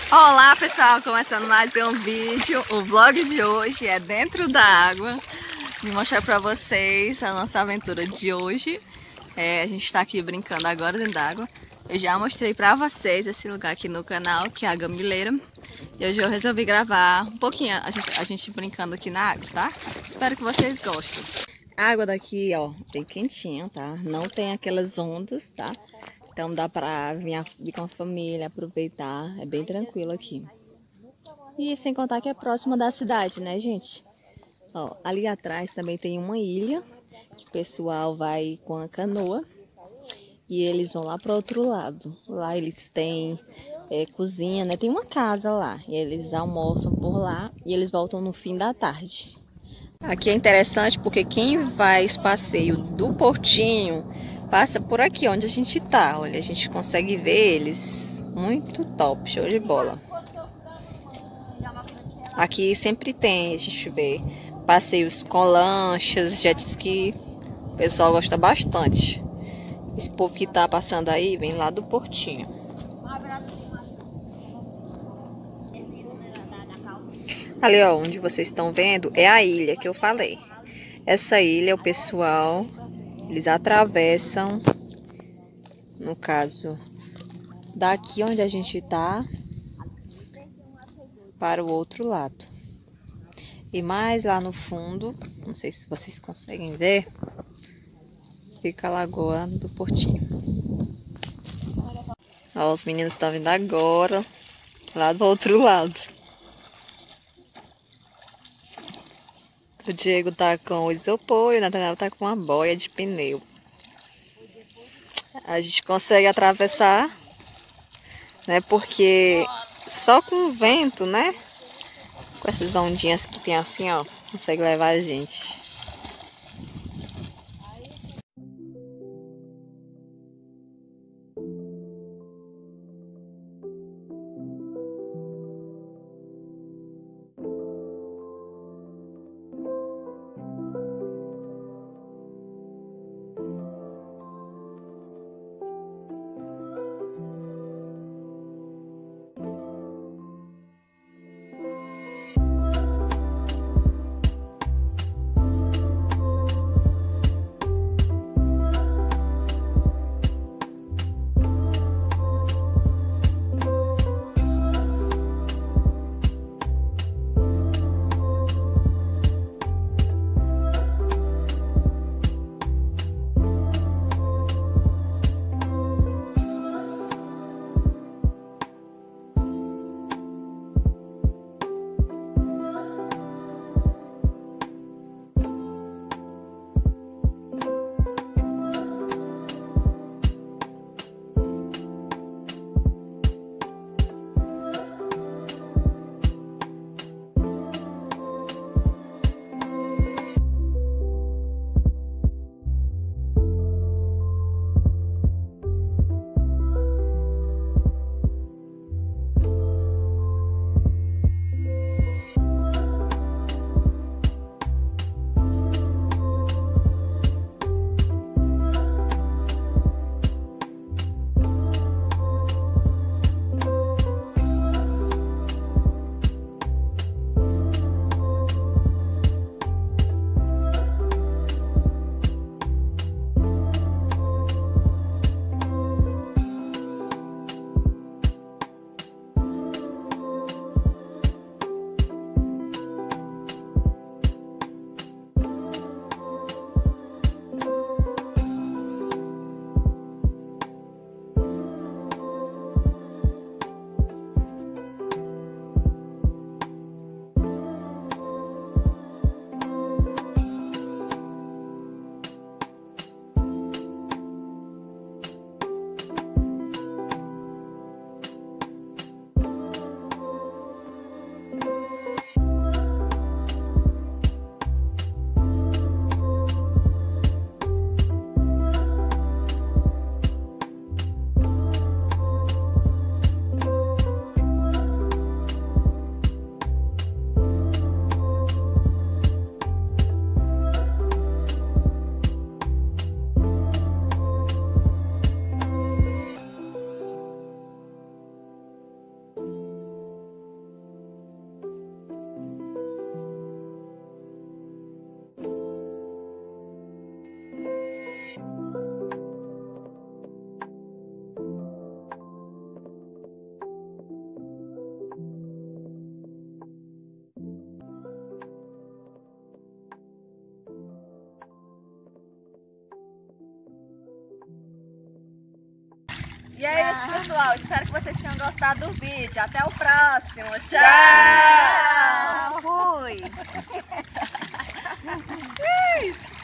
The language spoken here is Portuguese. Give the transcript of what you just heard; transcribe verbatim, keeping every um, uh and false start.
Olá pessoal, começando mais um vídeo. O vlog de hoje é dentro da água. Vou mostrar pra vocês a nossa aventura de hoje. é, A gente tá aqui brincando agora dentro da água. Eu já mostrei pra vocês esse lugar aqui no canal, que é a Gambileira. E hoje eu resolvi gravar um pouquinho a gente, a gente brincando aqui na água, tá? Espero que vocês gostem. A água daqui, ó, bem quentinha, tá? Não tem aquelas ondas, tá? Então dá pra vir, vir com a família, aproveitar. É bem tranquilo aqui. E sem contar que é próxima da cidade, né, gente? Ó, ali atrás também tem uma ilha, que o pessoal vai com a canoa. E eles vão lá pro outro lado. Lá eles têm é, cozinha, né? Tem uma casa lá. E eles almoçam por lá e eles voltam no fim da tarde. Aqui é interessante porque quem faz passeio do Portinho passa por aqui onde a gente tá. Olha, a gente consegue ver eles. Muito top, show de bola. Aqui sempre tem, a gente vê passeios com lanchas, jet ski. O pessoal gosta bastante. Esse povo que tá passando aí vem lá do Portinho. Ali, ó, onde vocês estão vendo é a ilha que eu falei. Essa ilha, o pessoal, eles atravessam, no caso, daqui onde a gente tá, para o outro lado. E mais lá no fundo, não sei se vocês conseguem ver, fica a Lagoa do Portinho. Ó, os meninos estão vindo agora, lá do outro lado. O Diego tá com o isopor e o Nathanael tá com uma boia de pneu. A gente consegue atravessar, né? Porque só com o vento, né? Com essas ondinhas que tem assim, ó, consegue levar a gente. E é isso, pessoal. Espero que vocês tenham gostado do vídeo. Até o próximo. Tchau! Fui!